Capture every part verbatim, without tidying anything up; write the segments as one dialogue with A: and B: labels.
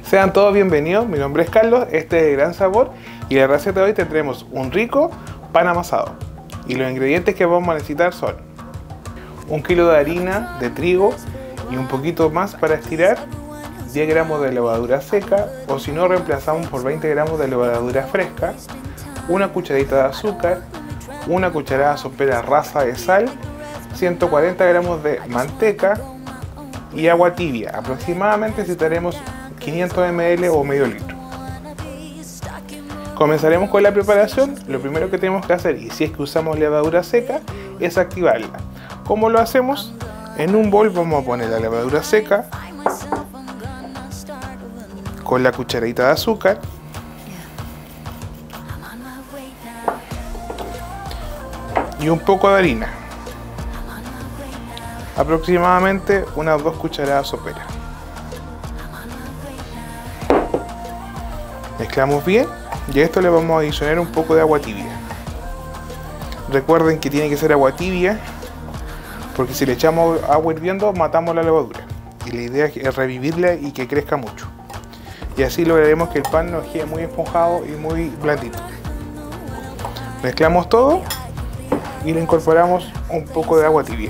A: Sean todos bienvenidos, mi nombre es Carlos, este es El Gran Sabor y la receta de hoy tendremos un rico pan amasado. Y los ingredientes que vamos a necesitar son un kilo de harina de trigo y un poquito más para estirar, diez gramos de levadura seca o si no reemplazamos por veinte gramos de levadura fresca, una cucharadita de azúcar, una cucharada sopera rasa de sal, ciento cuarenta gramos de manteca y agua tibia. Aproximadamente necesitaremos quinientos mililitros o medio litro. Comenzaremos con la preparación. Lo primero que tenemos que hacer, y si es que usamos levadura seca, es activarla. ¿Cómo lo hacemos? En un bol vamos a poner la levadura seca con la cucharadita de azúcar, y un poco de harina, aproximadamente unas dos cucharadas soperas. Mezclamos bien y a esto le vamos a adicionar un poco de agua tibia. Recuerden que tiene que ser agua tibia porque si le echamos agua hirviendo matamos la levadura y la idea es revivirla y que crezca mucho, y así lograremos que el pan nos quede muy esponjado y muy blandito. Mezclamos todo y le incorporamos un poco de agua tibia.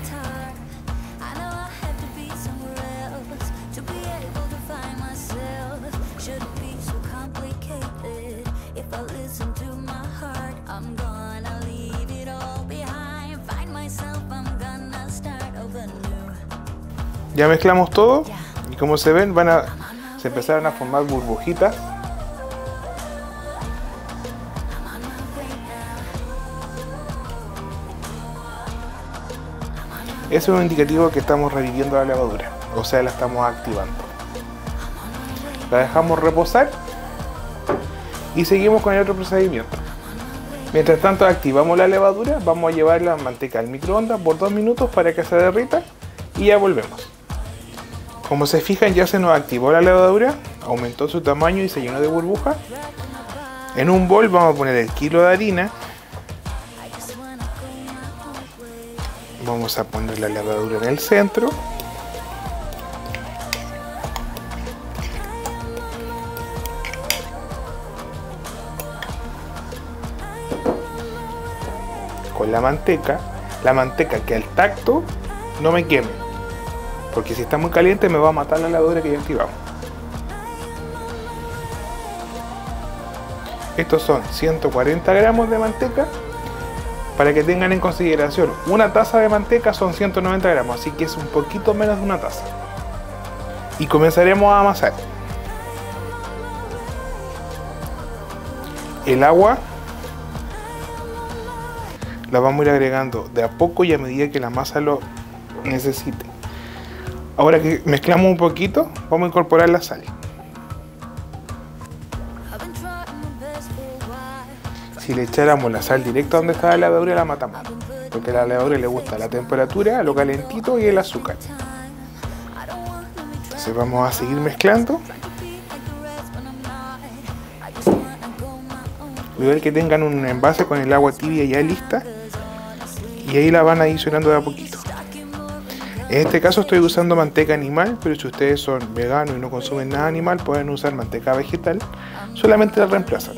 A: Ya mezclamos todo y como se ven van a se empezaron a formar burbujitas. Eso es un indicativo que estamos reviviendo la levadura, o sea, la estamos activando. La dejamos reposar y seguimos con el otro procedimiento. Mientras tanto activamos la levadura, vamos a llevar la manteca al microondas por dos minutos para que se derrita y ya volvemos. Como se fijan, ya se nos activó la levadura, aumentó su tamaño y se llenó de burbujas. En un bol vamos a poner el kilo de harina. Vamos a poner la levadura en el centro. Con la manteca, la manteca que al tacto no me queme, porque si está muy caliente me va a matar la levadura que ya activamos. Estos son ciento cuarenta gramos de manteca. Para que tengan en consideración, una taza de manteca son ciento noventa gramos, así que es un poquito menos de una taza. Y comenzaremos a amasar. El agua la vamos a ir agregando de a poco y a medida que la masa lo necesite. Ahora que mezclamos un poquito, vamos a incorporar la sal. Si le echáramos la sal directa donde está la levadura, la matamos, porque a la levadura le gusta la temperatura, lo calentito y el azúcar. Entonces vamos a seguir mezclando. Cuidado que tengan un envase con el agua tibia ya lista y ahí la van adicionando de a poquito. En este caso estoy usando manteca animal, pero si ustedes son veganos y no consumen nada animal, pueden usar manteca vegetal, solamente la reemplazan.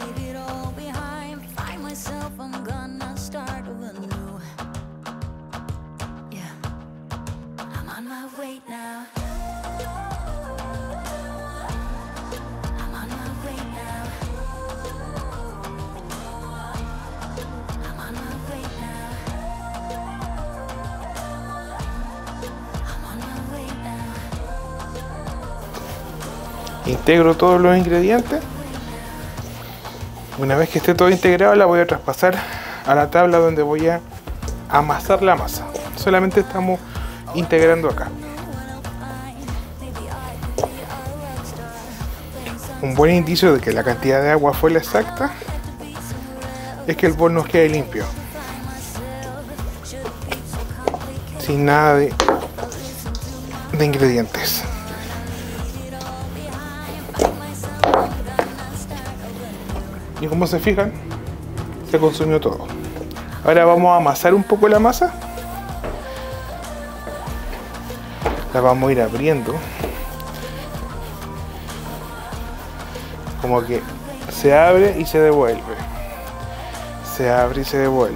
A: Integro todos los ingredientes. Una vez que esté todo integrado, la voy a traspasar a la tabla donde voy a amasar la masa. Solamente estamos integrando acá. Un buen indicio de que la cantidad de agua fue la exacta es que el bol nos quede limpio, sin nada de, de ingredientes. Y como se fijan, se consumió todo. Ahora vamos a amasar un poco la masa. La vamos a ir abriendo Como que se abre y se devuelve. Se abre y se devuelve.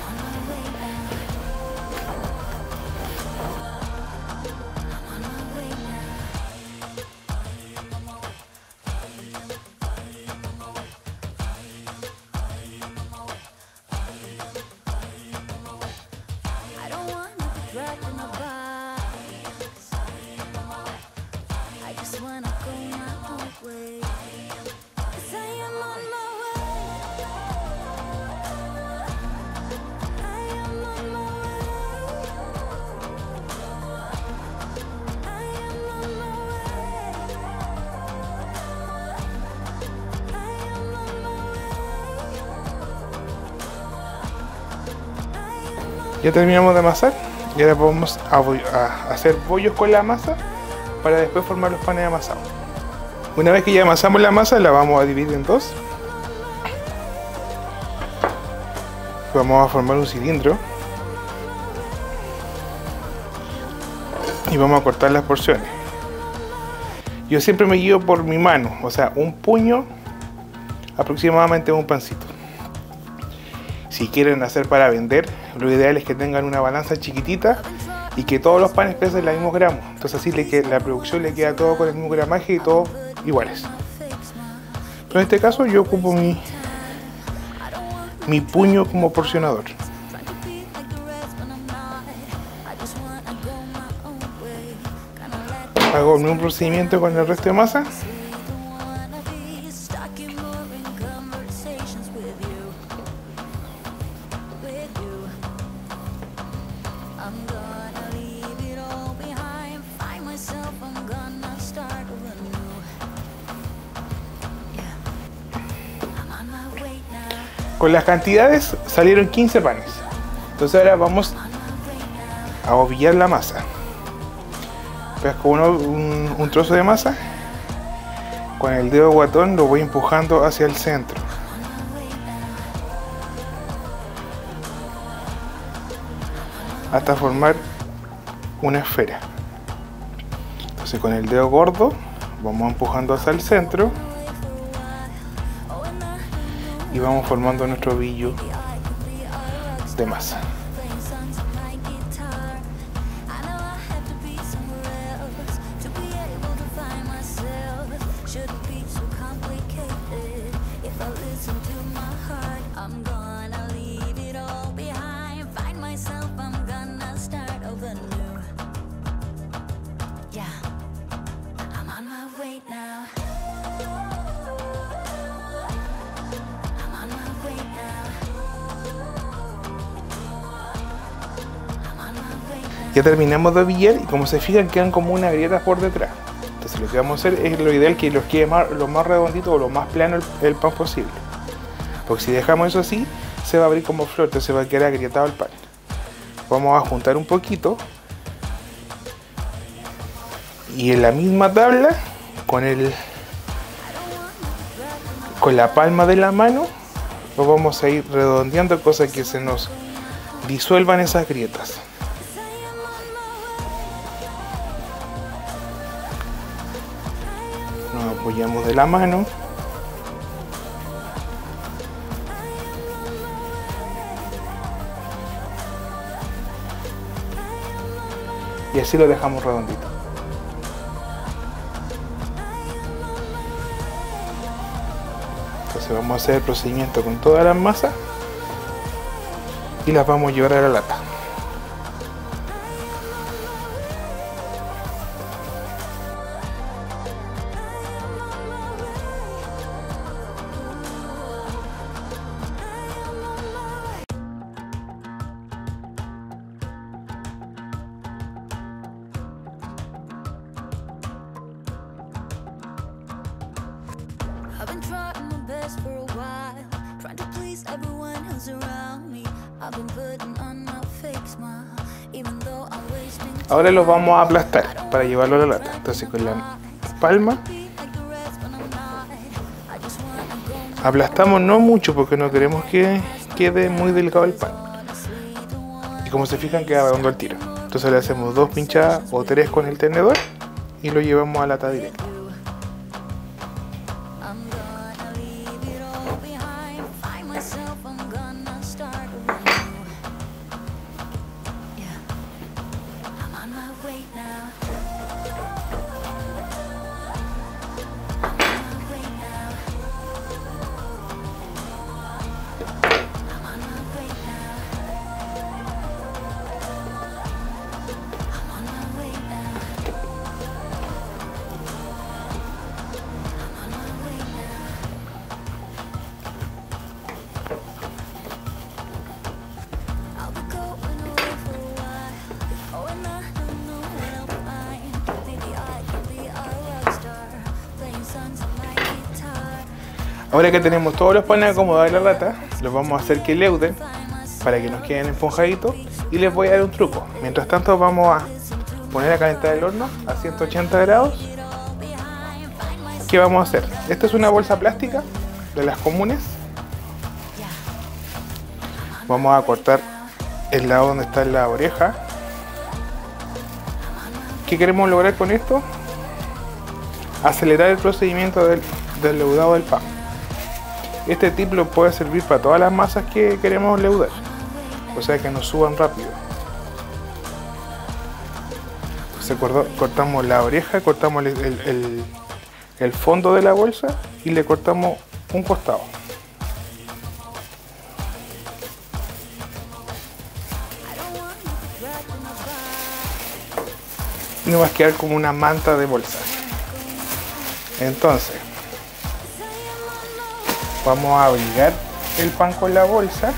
A: Ya terminamos de amasar y ahora vamos a, a hacer bollos con la masa para después formar los panes amasados. Una vez que ya amasamos la masa, la vamos a dividir en dos. Vamos a formar un cilindro y vamos a cortar las porciones. Yo siempre me guío por mi mano, o sea, un puño aproximadamente un pancito. Si quieren hacer para vender, lo ideal es que tengan una balanza chiquitita y que todos los panes pesen los mismos gramos. Entonces así le queda, la producción le queda todo con el mismo gramaje y todos iguales. Pero en este caso yo ocupo mi, mi puño como porcionador. Hago el mismo procedimiento con el resto de masa. Con las cantidades salieron quince panes. Entonces ahora vamos a ovillar la masa. Pesco uno, un, un trozo de masa. Con el dedo guatón lo voy empujando hacia el centro. Hasta formar una esfera. Entonces con el dedo gordo vamos empujando hacia el centro. Y vamos formando nuestro ovillo de masa. Ya terminamos de ovillar y como se fijan quedan como unas grietas por detrás. Entonces lo que vamos a hacer es lo ideal que los quede más, lo más redondito o lo más plano el, el pan posible. Porque si dejamos eso así, se va a abrir como flor, entonces va a quedar agrietado el pan. Vamos a juntar un poquito. Y en la misma tabla, con el con la palma de la mano, lo vamos a ir redondeando, cosa que se nos disuelvan esas grietas. Nos apoyamos de la mano. Y así lo dejamos redondito. Entonces vamos a hacer el procedimiento con todas las masas y las vamos a llevar a la lata.
B: I've been trying my best for a while, trying to please everyone who's around me. I've been putting on a fake smile, even though I'm wasting time.
A: Ahora los vamos a aplastar para llevarlo a la lata. Entonces con la palma aplastamos, no mucho porque no queremos que quede muy delicado el pan. Y como se fijan queda redondo al tiro. Entonces le hacemos dos pinchadas o tres con el tenedor y lo llevamos a la lata directa. Ahora que tenemos todos los panes acomodados en la lata, los vamos a hacer que leuden para que nos queden esponjaditos, y les voy a dar un truco. Mientras tanto vamos a poner a calentar el horno a ciento ochenta grados. ¿Qué vamos a hacer? Esta es una bolsa plástica de las comunes. Vamos a cortar el lado donde está la oreja. ¿Qué queremos lograr con esto? Acelerar el procedimiento del, del leudado del pan. Este tip lo puede servir para todas las masas que queremos leudar, o sea que nos suban rápido. Entonces cortamos la oreja, cortamos el, el, el, el fondo de la bolsa y le cortamos un costado. Y nos va a quedar como una manta de bolsa. Entonces vamos a abrigar el pan con la bolsa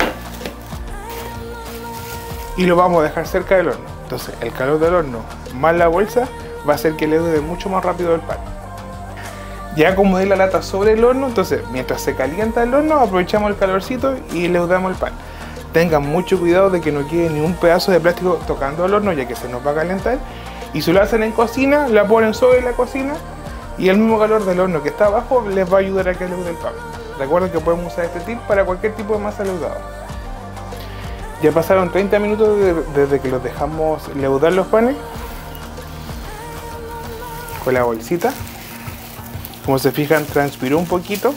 A: y lo vamos a dejar cerca del horno. Entonces el calor del horno más la bolsa va a hacer que leude mucho más rápido el pan. Ya acomodé la lata sobre el horno, entonces mientras se calienta el horno aprovechamos el calorcito y leudamos el pan. Tengan mucho cuidado de que no quede ni un pedazo de plástico tocando el horno, ya que se nos va a calentar. Y si lo hacen en cocina, la ponen sobre la cocina y el mismo calor del horno que está abajo les va a ayudar a que leude el pan. Recuerden que podemos usar este tip para cualquier tipo de masa leudada. Ya pasaron treinta minutos desde que los dejamos leudar los panes con la bolsita. Como se fijan, transpiró un poquito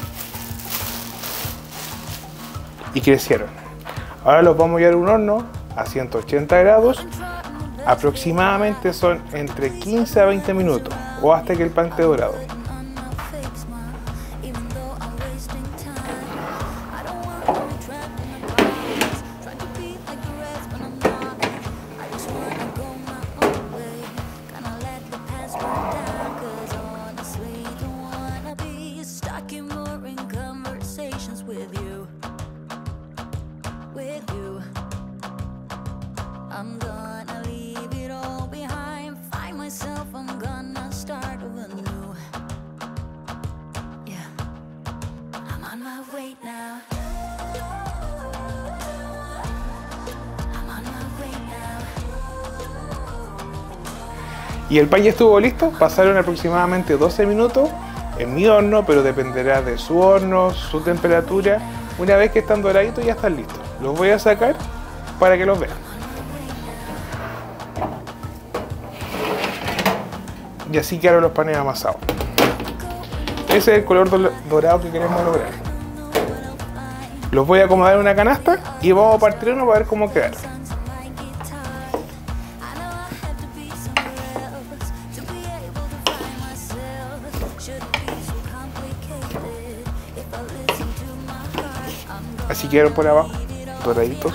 A: y crecieron. Ahora los vamos a llevar a un horno a ciento ochenta grados. Aproximadamente son entre quince a veinte minutos o hasta que el pan esté dorado.
B: I'm gonna leave it all behind, find myself, I'm gonna start over new. Yeah, I'm on my way now. I'm on my way now.
A: Y el pan ya estuvo listo, pasaron aproximadamente doce minutos en mi horno, pero dependerá de su horno, su temperatura. Una vez que están doraditos ya están listos. Los voy a sacar para que los vean. Y así quedaron los panes amasados. Ese es el color dorado que queremos lograr. Los voy a acomodar en una canasta y vamos a partir uno para ver cómo quedaron. Así quedaron por abajo, doraditos.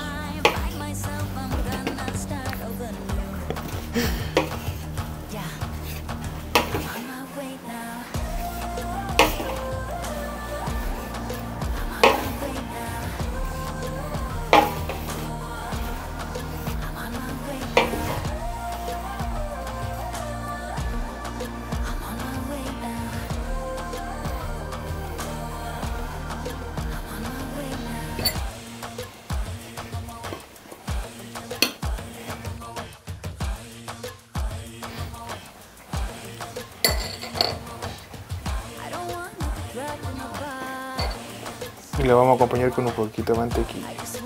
A: Y lo vamos a acompañar con un poquito de mantequilla.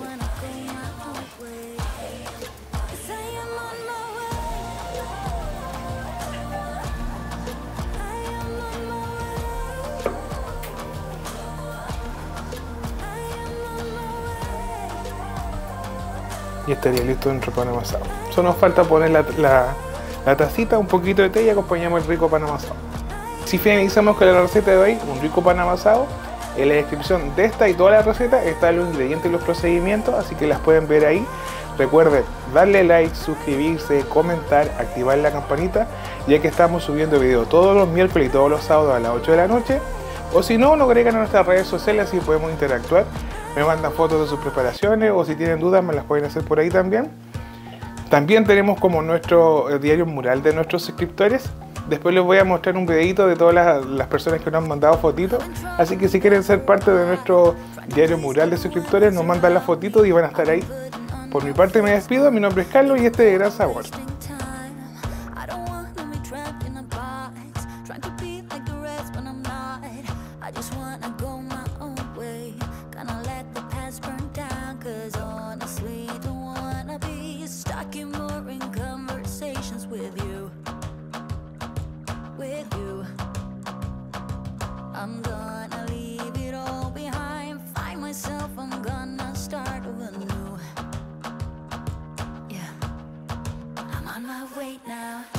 A: Y estaría listo nuestro pan amasado. Solo nos falta poner la, la, la tacita, un poquito de té y acompañamos el rico pan amasado. Si finalizamos con la receta de hoy, un rico pan amasado. En la descripción de esta y toda la receta están los ingredientes y los procedimientos, así que las pueden ver ahí. Recuerden darle like, suscribirse, comentar, activar la campanita, ya que estamos subiendo videos todos los miércoles y todos los sábados a las ocho de la noche. O si no, nos agregan a nuestras redes sociales, así podemos interactuar. Me mandan fotos de sus preparaciones o si tienen dudas me las pueden hacer por ahí también. También tenemos como nuestro diario mural de nuestros suscriptores, Después les voy a mostrar un videito de todas las, las personas que nos han mandado fotitos. Así que si quieren ser parte de nuestro diario mural de suscriptores, nos mandan las fotitos y van a estar ahí. Por mi parte me despido, mi nombre es Carlos y este es Gran Sabor.
B: I'm gonna leave it all behind, find myself, I'm gonna start over new. Yeah, I'm on my way now.